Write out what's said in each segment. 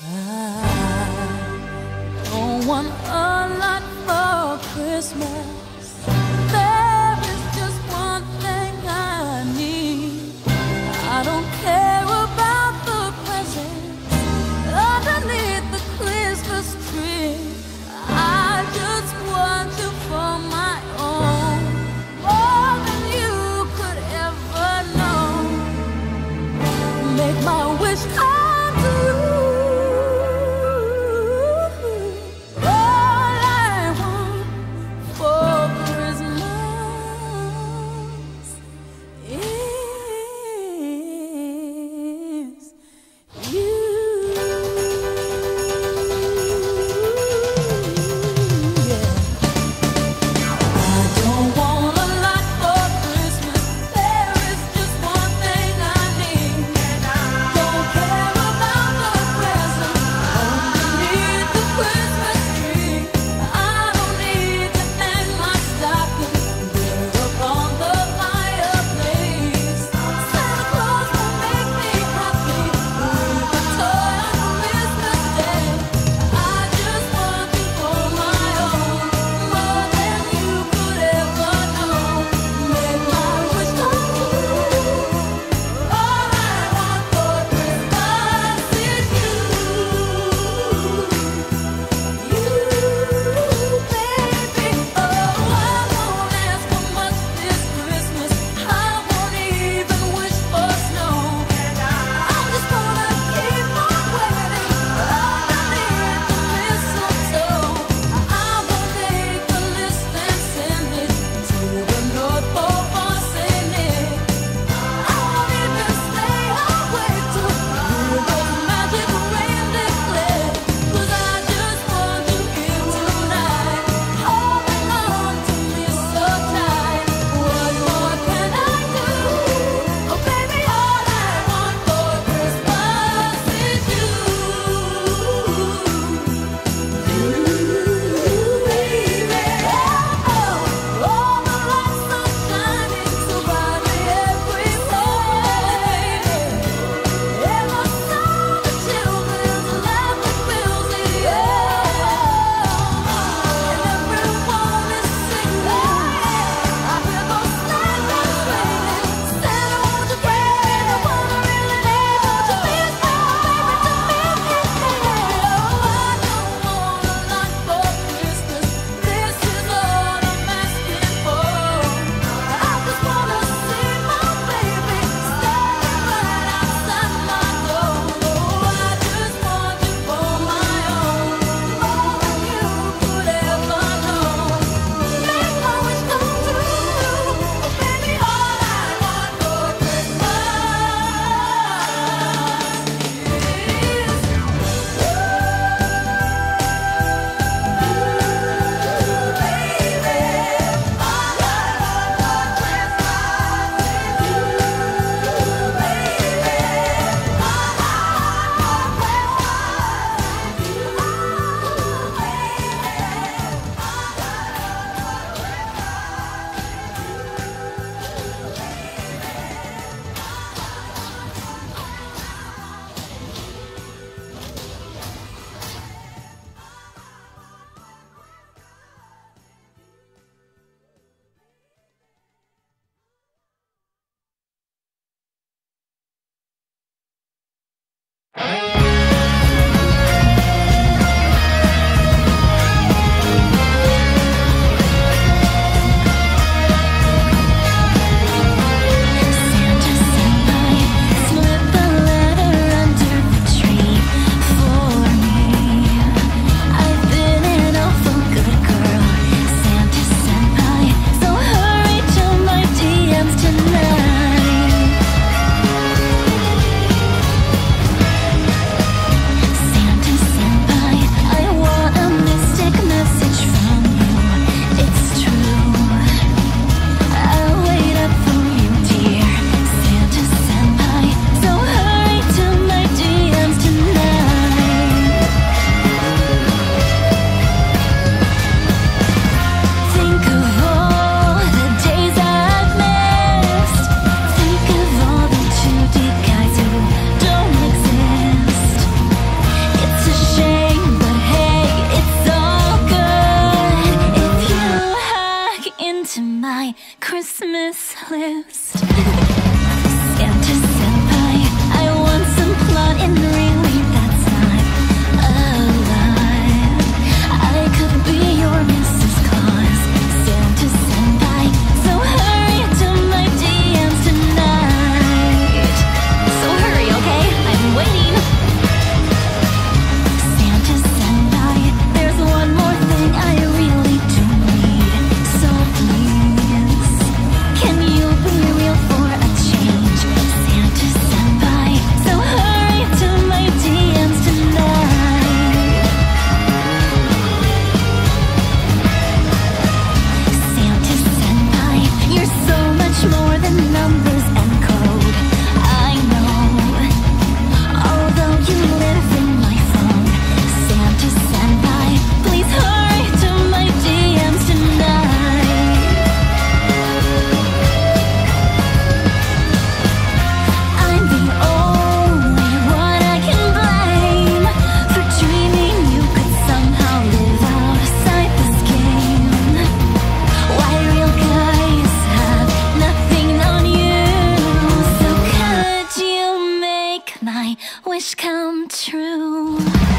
I don't want a lot for Christmas. There is just one thing I need. I don't care about the presents underneath the Christmas tree. I just want you for my own, more than you could ever know. Make my wish come true. Oh, checklist. Santa senpai, I want some plot and really that's not alive. I could be your Mrs. Claus, Santa senpai, so hurry to my DMs tonight. So hurry, okay? I'm waiting. Santa senpai, there's one more thing I really do need. So please, can you be real for a change? Santa senpai, so hurry to my DMs tonight. Santa senpai, you're so much more than numbers and code. I know, although you live in my phone. Santa senpai, please hurry to my DMs tonight. I'm the only one I can blame for dreaming you could somehow live outside this game. Why real guys have nothing on you? So could you make my wish come true?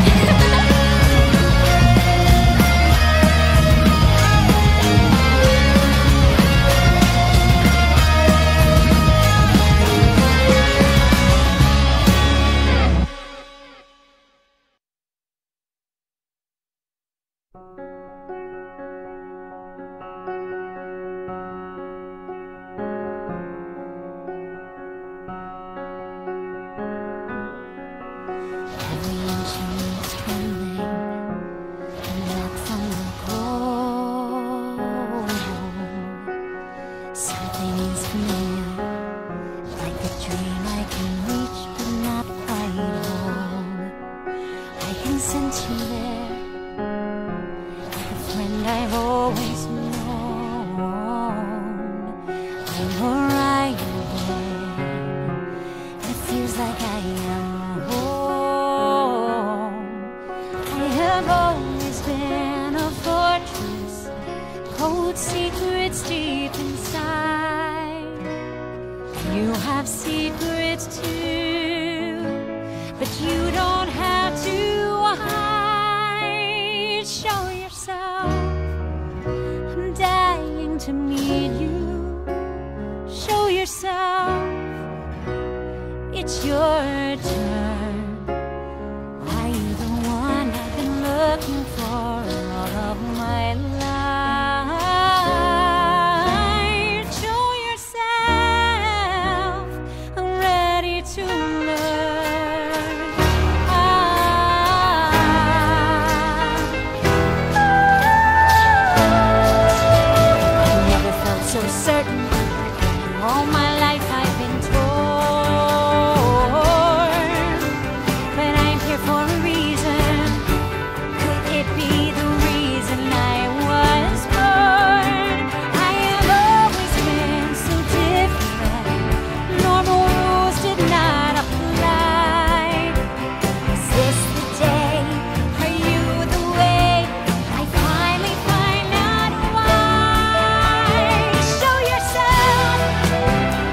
Every inch is trembling, and knocks on the cold. Something is familiar, like a dream I can reach but not quite hold. I can sense you there, like a friend I've always known. I'm right away. It feels like I am home. I have always been a fortress, cold secrets deep inside. You have secrets too, but you don't have to hide. Show yourself, I'm dying to meet you. Show yourself, it's your turn. Are you the one I've been looking for all of my life? Show yourself, I'm ready to learn. I never felt so certain. All my life I've been torn, but I'm here for a reason. Could it be the reason I was born? I have always been so different. Normal rules did not apply. Is this the day? Are you the way? I finally find out why. Show yourself,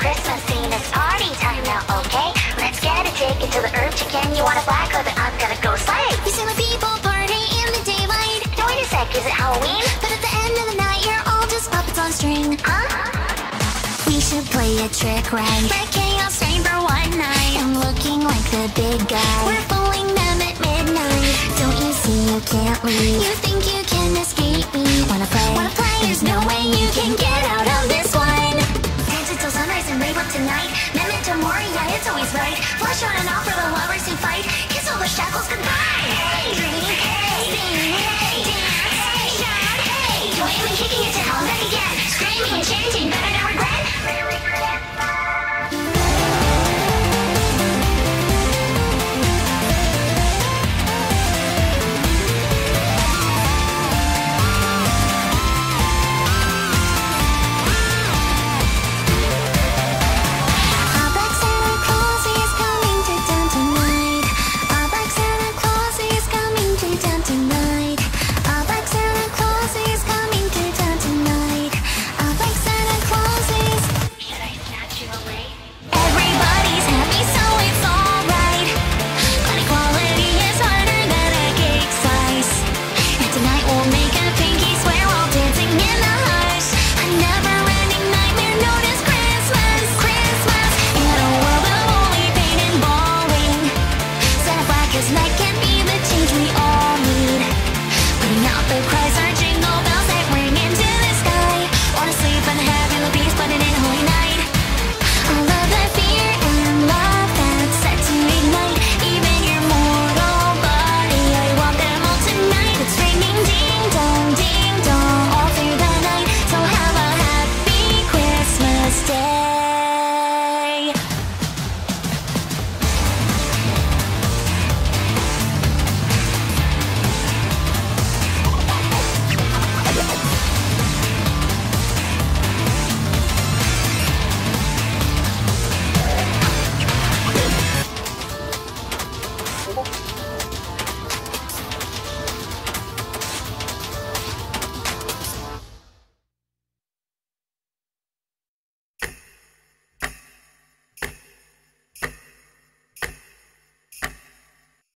Christmas scene. It's party time now, okay? Let's get it taken to the herb chicken. You want a black or I'm gonna go slay. You see my people party in the daylight. Now wait a sec, is it Halloween? But at the end of the night, you're all just puppets on a string. Huh? We should play a trick, right? Let chaos reign for one night. I'm looking like the big guy. We're fooling them at midnight. Don't you see you can't leave? You think you